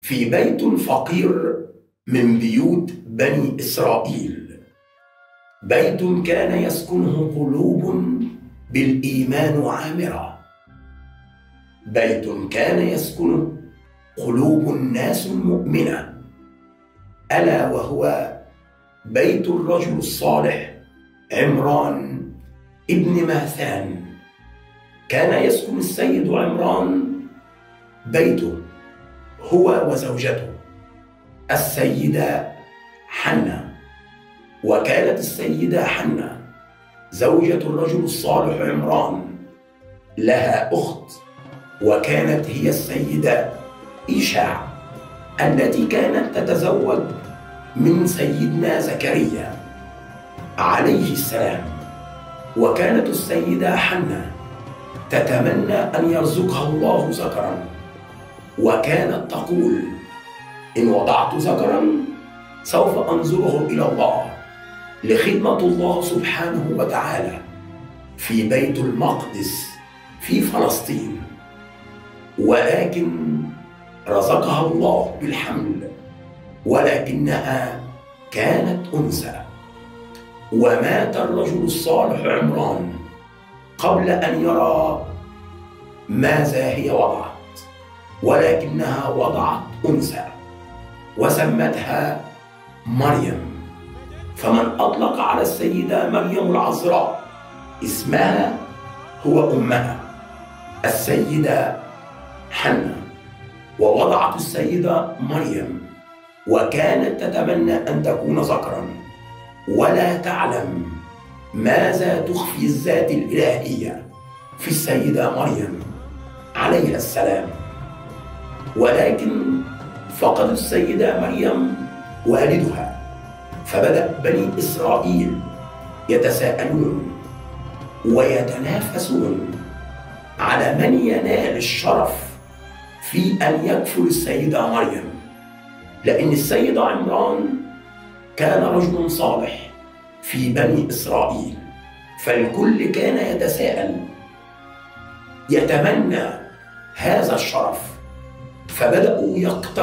في بيت فقير من بيوت بني إسرائيل، بيت كان يسكنه قلوب بالإيمان عامرة، بيت كان يسكنه قلوب الناس المؤمنة، ألا وهو بيت الرجل الصالح عمران ابن ماثان. كان يسكن السيد عمران بيته هو وزوجته السيدة حنة. وكانت السيدة حنة زوجة الرجل الصالح عمران لها أخت، وكانت هي السيدة إيشع التي كانت تتزوج من سيدنا زكريا عليه السلام. وكانت السيدة حنة تتمنى أن يرزقها الله ذكرا، وكانت تقول: إن وضعت ذكرا سوف أنظره إلى الله لخدمة الله سبحانه وتعالى في بيت المقدس في فلسطين. ولكن رزقها الله بالحمل، ولكنها كانت أنثى. ومات الرجل الصالح عمران قبل أن يرى ماذا هي وضعت، ولكنها وضعت أنثى وسمتها مريم. فمن أطلق على السيدة مريم العذراء اسمها هو أمها السيدة حنة. ووضعت السيدة مريم، وكانت تتمنى أن تكون ذكرا، ولا تعلم ماذا تخفي الذات الإلهية في السيدة مريم عليها السلام. ولكن فقدت السيدة مريم والدها، فبدأ بني إسرائيل يتساءلون ويتنافسون على من ينال الشرف في أن يكفل السيدة مريم، لأن السيد عمران كان رجل صالح في بني إسرائيل، فالكل كان يتساءل يتمنى هذا الشرف. فبدأوا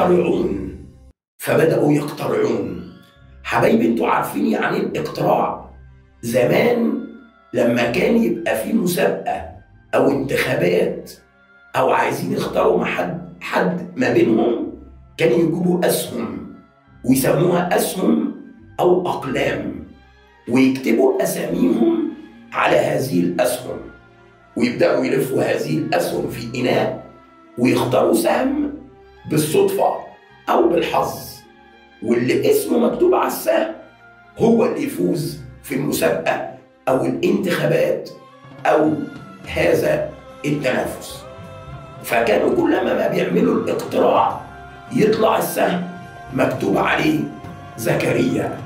يقترعون. حبايبي، انتوا عارفين يعني الاقتراع؟ زمان لما كان يبقى في مسابقة أو انتخابات أو عايزين يختاروا مع حد ما بينهم، كانوا يجيبوا أسهم ويسموها أسهم أو أقلام، ويكتبوا أساميهم على هذه الأسهم، ويبدأوا يلفوا هذه الأسهم في إناء ويختاروا سهم بالصدفة أو بالحظ، واللي اسمه مكتوب على السهم هو اللي يفوز في المسابقة أو الانتخابات أو هذا التنافس. فكانوا كلما ما بيعملوا الاقتراع يطلع السهم مكتوب عليه زكريا،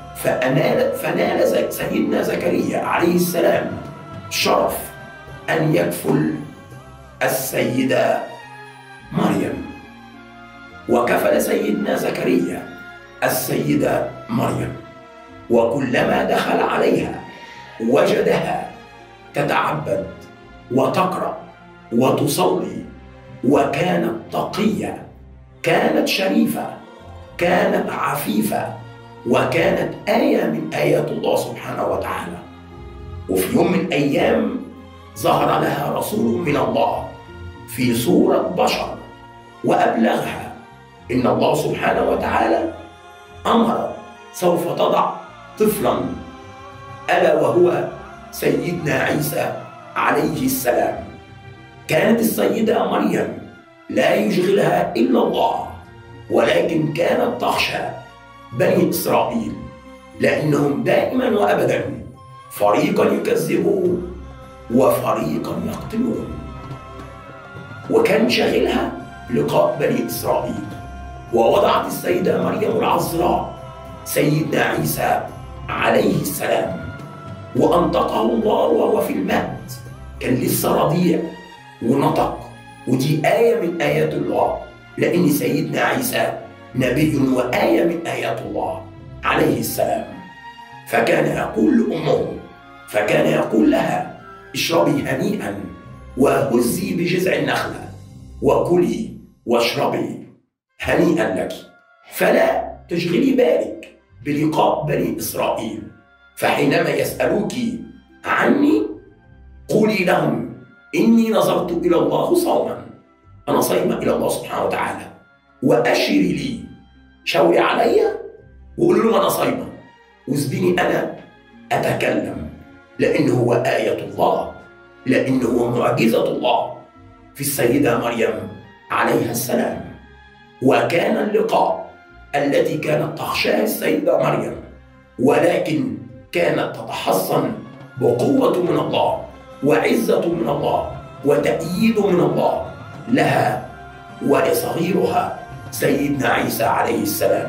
فنال سيدنا زكريا عليه السلام شرف أن يكفل السيدة مريم. وكفل سيدنا زكريا السيدة مريم، وكلما دخل عليها وجدها تتعبد وتقرأ وتصلي، وكانت تقية، كانت شريفة، كانت عفيفة، وكانت آية من آيات الله سبحانه وتعالى. وفي يوم من الأيام ظهر لها رسول من الله في صورة بشر وأبلغها إن الله سبحانه وتعالى أمر سوف تضع طفلا، ألا وهو سيدنا عيسى عليه السلام. كانت السيدة مريم لا يشغلها إلا الله، ولكن كانت تخشى بني إسرائيل، لأنهم دائما وأبدا فريقا يكذبون وفريقا يقتلون، وكان شاغلها لقاء بني إسرائيل. ووضعت السيدة مريم العذراء سيدنا عيسى عليه السلام، وأنطقه الله وهو في المهد، كان لسه رضيع ونطق. ودي آية من آيات الله، لأن سيدنا عيسى نبي وآية من آيات الله عليه السلام. فكان يقول لأمه، فكان يقول لها: اشربي هنيئا وهزي بجذع النخلة وكلي واشربي هنيئا لك. فلا تشغلي بالك بلقاء بني إسرائيل، فحينما يسألوك عني قولي لهم إني نظرت إلى الله صوما، أنا صايمة إلى الله سبحانه وتعالى، وأشري لي، شاوري عليا وقولوا له أنا صايمة، وسيبيني أنا أتكلم، لأنه هو آية الله، لأنه هو معجزة الله في السيدة مريم عليها السلام. وكان اللقاء التي كانت تخشاها السيدة مريم، ولكن كانت تتحصن بقوة من الله وعزة من الله وتأييد من الله لها ولصغيرها سيدنا عيسى عليه السلام.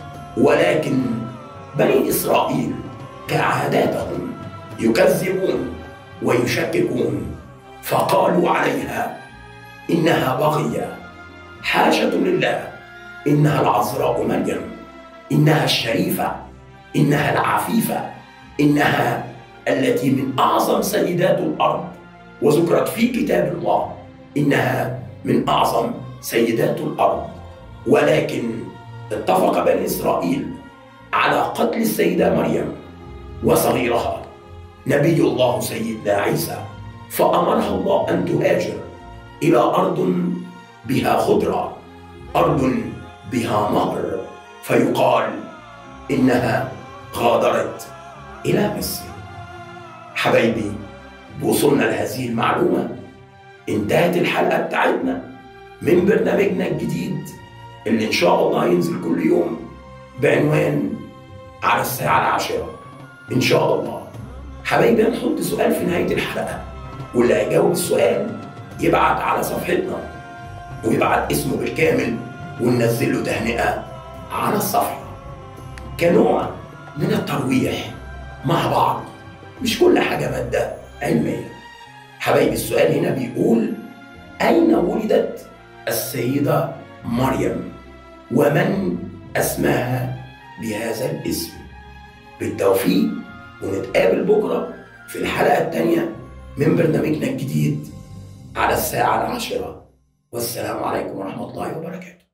ولكن بني إسرائيل كعاداتهم يكذبون ويشككون، فقالوا عليها إنها بغية، حاشة لله، إنها العذراء مريم، إنها الشريفة، إنها العفيفة، إنها التي من أعظم سيدات الأرض، وذكرت في كتاب الله إنها من أعظم سيدات الأرض. ولكن اتفق بني إسرائيل على قتل السيدة مريم وصغيرها نبي الله سيدنا عيسى، فأمرها الله أن تهاجر إلى أرض بها خضرة، أرض بها نهر، فيقال إنها غادرت إلى مصر. حبايبي، بوصلنا لهذه المعلومة انتهت الحلقة بتاعتنا من برنامجنا الجديد اللي إن شاء الله ينزل كل يوم بعنوان على الساعة 10 إن شاء الله. حبايبي، هنحط سؤال في نهاية الحلقة، واللي هيجاوب السؤال يبعت على صفحتنا ويبعت اسمه بالكامل وننزل له تهنئة على الصفحة كنوع من الترويح مع بعض، مش كل حاجة مادة علمية. حبايبي، السؤال هنا بيقول: أين ولدت السيدة مريم ومن أسماها بهذا الاسم؟ بالتوفيق، ونتقابل بكرة في الحلقة الثانية من برنامجنا الجديد على الساعة 10. والسلام عليكم ورحمة الله وبركاته.